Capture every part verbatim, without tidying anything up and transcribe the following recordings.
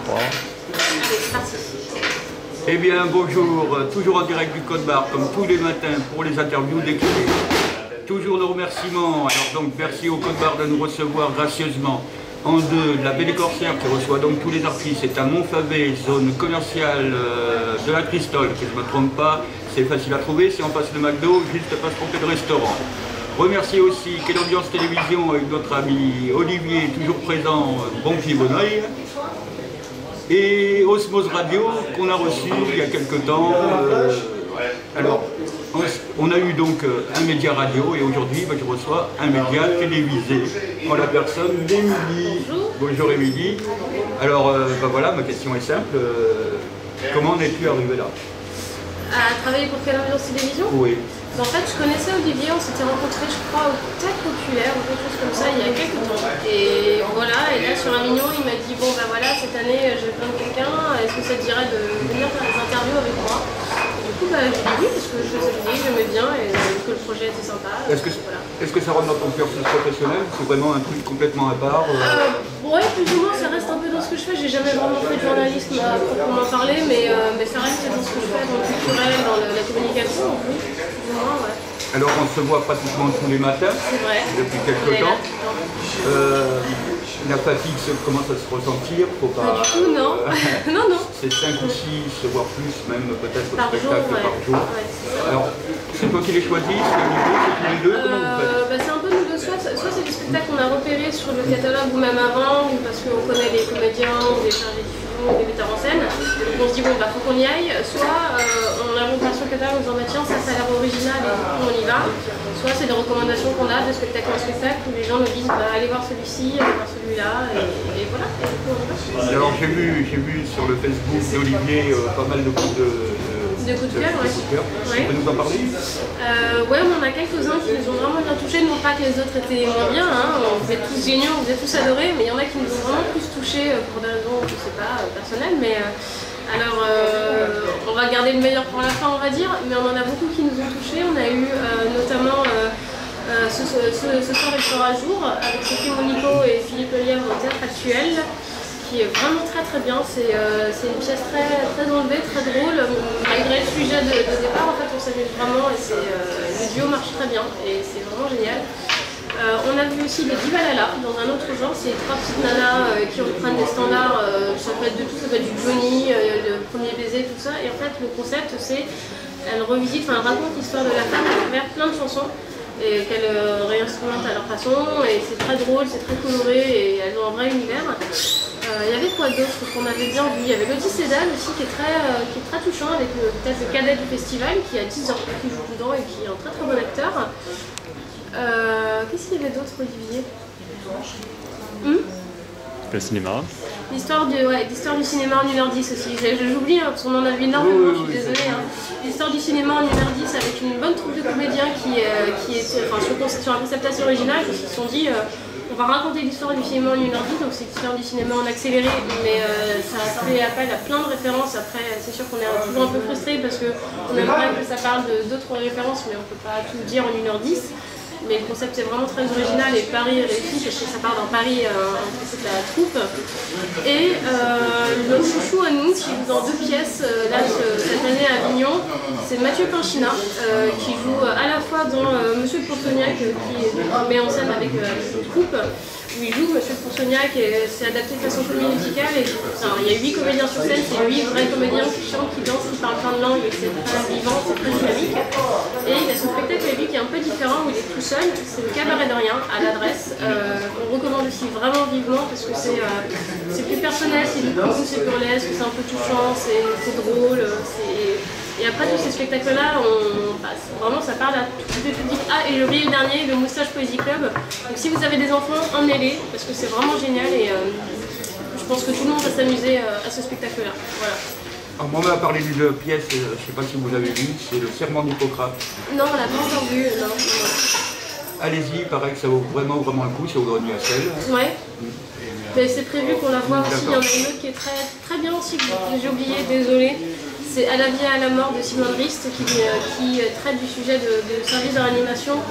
trois. Allez, c'est parti. Eh bien, bonjour, toujours en direct du Code Barre, comme tous les matins pour les interviews d'équipe. Toujours nos remerciements. Alors donc, merci au Code Barre de nous recevoir gracieusement. En deux, la Belle Corsaire qui reçoit donc tous les artistes. C'est à Montfavet, zone commerciale euh, de la Cristole, que je ne me trompe pas. C'est facile à trouver, c'est en face de McDo, juste pas se tromper de restaurant. Remercier aussi Quelle Ambiance Télévision avec notre ami Olivier, toujours présent, bon pied, bon oeil. Et Osmose Radio qu'on a reçu il y a quelque temps. Euh, alors, on a eu donc un média radio et aujourd'hui bah, je reçois un média télévisé en la personne d'Émilie. Bonjour. Bonjour Émilie. Alors euh, bah, voilà, ma question est simple. Euh, comment en es-tu arrivé là? À travailler pour Quelle Ambiance Télévision? Oui. En fait, je connaissais Olivier, on s'était rencontrés, je crois, au Théâtre Populaire ou quelque chose comme ça, il y a quelques temps. Et voilà, et là sur un mignon, il m'a dit bon ben voilà, cette année j'ai besoin de quelqu'un, est-ce que ça te dirait de venir faire des interviews avec moi? Du coup, bah, j'ai dit oui, parce que je faisais bien, j'aimais bien et que le projet était sympa. Est-ce que, voilà. est-ce que ça rentre dans ton cursus professionnel? C'est vraiment un truc complètement à part euh... Euh, ouais, plus ou moins, ça reste un peu dans ce que je fais. J'ai jamais vraiment fait de journalisme à proprement parler, mais, euh, mais ça reste dans ce que je fais, dans le culturel, dans le, la communication, en plus, plus ou moins, ouais. Alors on se voit pratiquement tous les matins, depuis quelques temps. Euh, la fatigue commence à se ressentir, faut pas... Pas du tout, non. Euh, non, non. C'est cinq ou six, voire plus, même peut-être Par spectacle jour, ouais. par jour. Ouais, c'est alors, c'est toi qui les choisis, c'est Olivier, c'est tous les deux, comment vous faites? euh, bah, C'est un peu nous deux, soit, soit c'est des spectacles qu'on a repérés sur le catalogue ou même avant, ou parce qu'on connaît les comédiens ou les chargés de diffusion ou des metteurs en scène. Donc on se dit bon bah faut qu'on y aille, soit euh, on a repéré sur le catalogue en disant bah tiens ça ça a l'air original et du coup on y va. Soit c'est des recommandations qu'on a de spectacle en spectacle où les gens nous disent bah allez voir celui-ci, allez voir celui-là et, et voilà. Et du coup, on y va. Alors j'ai vu, j'ai vu sur le Facebook d'Olivier euh, pas mal de coups de... De coups de cœur, ouais. Tu peux nous en parler? euh, Ouais, on en a quelques-uns qui nous ont vraiment bien touchés. Non pas que les autres étaient moins bien, hein. On vous êtes tous géniaux, on vous êtes tous adorés, mais il y en a qui nous ont vraiment plus touchés pour des raisons, je sais pas, personnelles. Mais euh, alors, euh, on va garder le meilleur pour la fin, on va dire, mais on en a beaucoup qui nous ont touchés. On a eu euh, notamment euh, euh, ce, ce, ce soir et ce jour avec Sophie Monico et Philippe Lièvre au Théâtre Actuel, qui est vraiment très très bien. C'est euh, une pièce très, très enlevée, très drôle. Malgré le sujet de, de départ, en fait, on s'amuse vraiment et euh, le duo marche très bien et c'est vraiment génial. Euh, on a vu aussi les Divalala dans un autre genre, c'est trois petites nanas euh, qui reprennent des standards, euh, ça peut être de tout, ça peut être du Johnny, euh, le premier baiser, tout ça. Et en fait, le concept, c'est elles revisitent, enfin, elles racontent l'histoire de la femme à travers plein de chansons et qu'elles euh, réinstrumentent à leur façon, et c'est très drôle, c'est très coloré et elles ont un vrai univers. Il euh, y avait quoi d'autre qu'on avait bien vu? Il y avait l'Odyssée d'Anne aussi qui est très, euh, qui est très touchant avec peut-être le cadet du festival qui a dix ans qui joue dedans et qui est un très très bon acteur. Euh, Qu'est-ce qu'il y avait d'autre, Olivier? hmm Le cinéma. L'histoire du, ouais, l'histoire du cinéma en une heure dix aussi. J'oublie hein, parce qu'on en a vu énormément, oui, oui, je suis oui, désolée. Hein. L'histoire du cinéma en une heure dix avec une bonne troupe de comédiens qui, euh, qui est enfin, sur, sur un concept assez original, parce qu'ils se sont dit euh, on va raconter l'histoire du cinéma en une heure dix, donc c'est l'histoire du cinéma en accéléré, mais euh, ça, ça fait appel à plein de références. Après, c'est sûr qu'on est toujours un peu frustré parce qu'on aimerait que ça parle d'autres références, mais on ne peut pas tout dire en une heure dix. Mais le concept est vraiment très original et Paris est réussi parce que ça part dans Paris euh, entre toute la troupe. Et euh, notre chouchou à nous qui joue dans deux pièces euh, là cette année à Avignon, c'est Mathieu Pinchina euh, qui joue à la fois dans euh, Monsieur de Pourtognac euh, qui met en scène avec euh, une troupe où il joue Monsieur de Pourtognac et c'est adapté de façon comédie musicale. Et, enfin, il y a huit comédiens sur scène, c'est huit vrais comédiens qui chantent, qui dansent, qui parlent plein de langues et c'est très vivant, c'est très dynamique. Et il a son spectacle à lui qui est un peu différent où il est tout seul, c'est le Cabaret de Rien à l'adresse. Euh, on recommande aussi vraiment vivement parce que c'est euh, plus personnel, c'est du coup, c'est burlesque, c'est un peu touchant, c'est drôle. Et après tous ces spectacles-là, bah, vraiment ça parle à tout le public. Ah, et j'ai oublié le dernier, le Moustache Poésie Club. Donc si vous avez des enfants, emmenez-les parce que c'est vraiment génial et euh, je pense que tout le monde va s'amuser euh, à ce spectacle-là. Voilà. Alors moi on m'a parlé d'une pièce, euh, je ne sais pas si vous l'avez vue, c'est le Serment d'Hippocrate. Non, on l'a pas encore vu, non. non. Allez-y, il paraît que ça vaut vraiment vraiment le coup, c'est au Grenier à Sel. Ouais. Mais c'est prévu qu'on la voit aussi, il y en a une autre qui est très, très bien aussi, que j'ai oublié, désolée. C'est À la vie et à la mort de Simone Rist qui, euh, qui traite du sujet de, de service de réanimation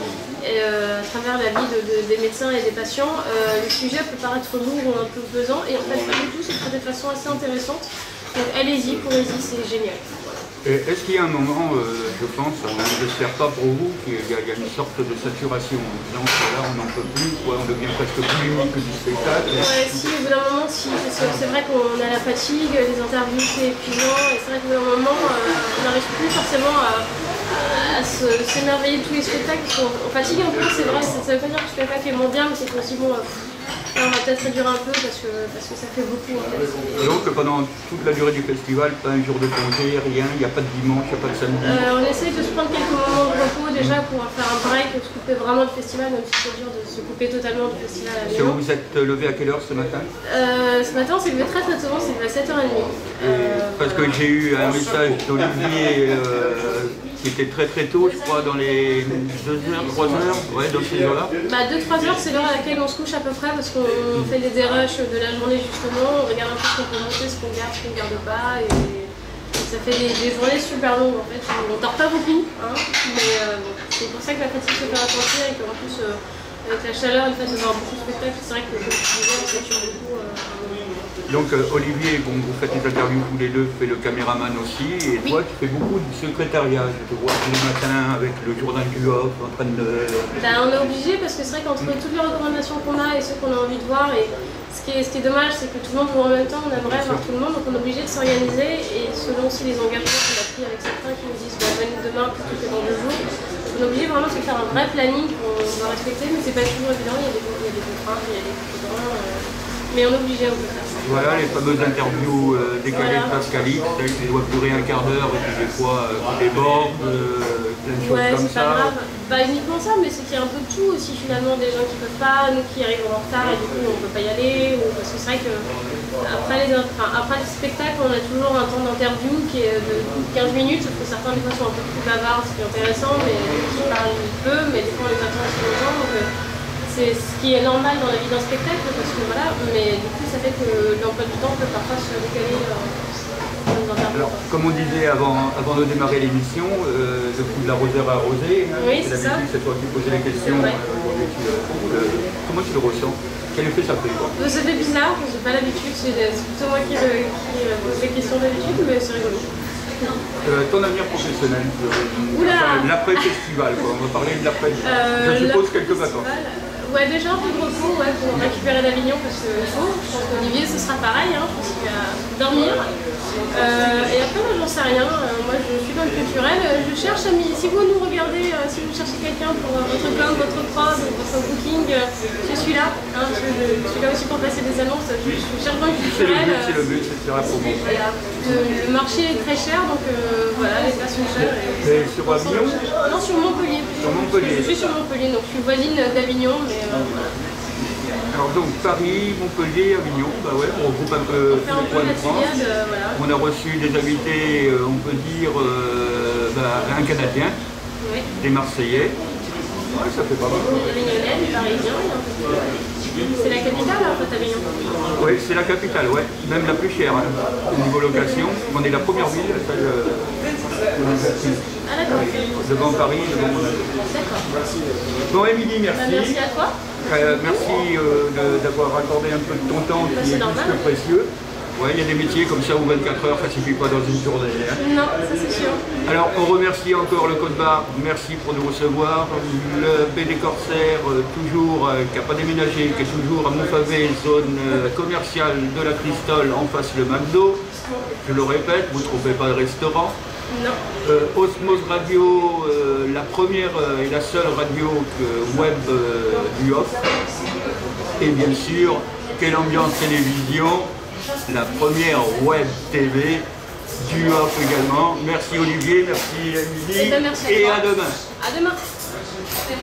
et, euh, à travers la vie de, de, des médecins et des patients. Euh, le sujet peut paraître lourd ou un peu pesant, et en fait pas du tout, c'est traité de façon assez intéressante. Donc allez-y, pourrez-y, c'est génial. Est-ce qu'il y a un moment, euh, je pense, on n'espère pas pour vous, qu'il y, y a une sorte de saturation en disant que là on n'en peut plus, quoi, on devient presque plus unique que du spectacle? Ouais, si, au bout d'un moment, si, parce que c'est vrai qu'on a la fatigue, les interviews c'est épuisant, et c'est vrai qu'au bout d'un moment, euh, on n'arrive plus forcément à, à s'émerveiller de tous les spectacles, parce qu'on on fatigue un peu, c'est vrai, ça, ça veut pas dire que le spectacle est moins bien, mais c'est aussi bon. Euh, on va peut-être réduire un peu parce que, parce que ça fait beaucoup en fait. Donc pendant toute la durée du festival, pas un jour de congé, rien, il n'y a pas de dimanche, il n'y a pas de samedi? euh, On essaye de se prendre quelques moments de repos déjà pour faire un break, se couper vraiment du festival, même si c'est dur de se couper totalement du festival à Avignon. Vous êtes levé à quelle heure ce matin? euh, Ce matin on s'est levé très très tôt, c'est à sept heures trente. Euh, parce que j'ai eu un message d'Olivier euh, qui était très très tôt, je crois, dans les deux heures, trois heures, ouais, dans ces heures-là. Bah deux trois heures, c'est l'heure à laquelle on se couche à peu près, parce qu'on fait les dérushs de la journée justement, on regarde un peu ce qu'on peut monter, ce qu'on garde, ce qu'on ne garde pas, et, et ça fait des, des journées super longues en fait. On dort pas beaucoup, hein, mais euh, bon, c'est pour ça que la fatigue se fait ressentir et qu'en plus euh, avec la chaleur, le fait de voir beaucoup de spectacles, c'est vrai que comme tu disais, on sature beaucoup. Euh, Donc euh, Olivier, bon, vous faites les interviews tous les deux, fait le caméraman aussi, et oui. toi tu fais beaucoup de secrétariat, je te vois tous les matins avec le journal du Off en train de... Ben, on est obligé parce que c'est vrai qu'entre toutes les recommandations qu'on a et ceux qu'on a envie de voir, et ce qui est, ce qui est dommage c'est que tout le monde joue en même temps, on aimerait voir tout le monde, donc on est obligé de s'organiser, et selon aussi les engagements qu'on a pris avec certains qui nous disent ben, venez demain plutôt que dans deux jours, on est obligé vraiment de se faire un vrai planning qu'on doit respecter, mais c'est pas toujours évident, il y a des, il y a des contraintes, il y a des contraintes, euh, mais on est obligé de faire ça. Voilà les fameuses interviews euh, décalées voilà. de Pascalix, qui doivent durer un quart d'heure et puis des fois euh, qui débordent, euh, plein de choses ouais, comme ça. ça. Pas grave. Pas uniquement ça, mais c'est qu'il y a un peu de tout aussi finalement, des gens qui peuvent pas, nous qui arrivent en retard et du coup on peut pas y aller, ou, parce que c'est vrai que après les, enfin, après les spectacles on a toujours un temps d'interview qui est de quinze minutes, sauf que certains des fois sont un peu plus bavards, ce qui est intéressant, mais qui parlent peu, mais des fois on les attend aussi longtemps. Donc, c'est ce qui est normal dans la vie d'un spectacle, parce que voilà, mais du coup ça fait que l'emploi du temps peut parfois se décaler. Euh, Alors, comme on disait avant, avant de démarrer l'émission, euh, le coup de l'arroseur à arroser, hein, oui, c'est ça. C'est toi qui posais les questions. Euh, euh, comment tu le ressens? Quel effet ça fait quoi? Ça fait bizarre, j'ai pas l'habitude, c'est plutôt moi qui, qui pose les questions d'habitude, mais c'est rigolo. Euh, ton avenir professionnel, euh, Oula, l'après-festival, quoi. On va parler de l'après. Euh, Je suppose quelques vacances. Ouais, déjà un peu de repos ouais, pour récupérer d'Avignon parce qu'il faut. Je pense qu'Olivier ce sera pareil, hein, je pense qu'il va dormir. Euh, et après, moi j'en sais rien. Euh, moi je suis dans le culturel. Je cherche à m'y. Si vous nous regardez, euh, si vous cherchez quelqu'un pour euh, votre com, votre prod, votre booking, euh, je suis là. Hein, parce que je, je suis là aussi pour passer des annonces. Je, je cherche dans le culturel. C'est le but, c'est le but, c'est pour moi. Voilà. Le, le marché est très cher, donc euh, voilà, les places sont chères. Et, et sur Avignon? Non, sur Montpellier. Sur Montpellier. Je suis sur Montpellier, donc je suis voisine d'Avignon, mais euh, voilà. Alors donc Paris, Montpellier, Avignon, bah ouais, on regroupe un peu tous les points de France. Euh, voilà. On a reçu des invités, euh, on peut dire, euh, bah, un Canadien, oui. Des Marseillais. Ouais, ça fait pas mal. Des Avignonnais, des Parisiens, il y a un peu de... C'est la capitale en fait, Avignon. Oui, c'est la capitale, ouais. Même la plus chère, hein, au niveau location. On est la première ville, ça, euh, ah d'accord. Devant Paris, devant Monaco. D'accord. Bon, Émilie, merci. Bah, merci à toi. Euh, merci euh, d'avoir accordé un peu de ton temps bah, qui est, est plus que précieux. Ouais, il y a des métiers comme ça où vingt-quatre heures, ça ne suffit pas dans une journée. Hein. Non, ça c'est sûr. Alors, on remercie encore le Code Barre, merci pour nous recevoir. Le P D Corsair, euh, toujours, euh, qui n'a pas déménagé, qui est toujours à Montfavet, zone euh, commerciale de la Cristole, en face le McDo. Je le répète, vous ne trouvez pas de restaurant. Non. Euh, Osmose Radio, euh, la première euh, et la seule radio que, web euh, du Off. Et bien sûr, Quelle Ambiance Télévision, la première web T V du Off également. Merci Olivier, merci Émilie, et, ben merci et à, à demain. À demain.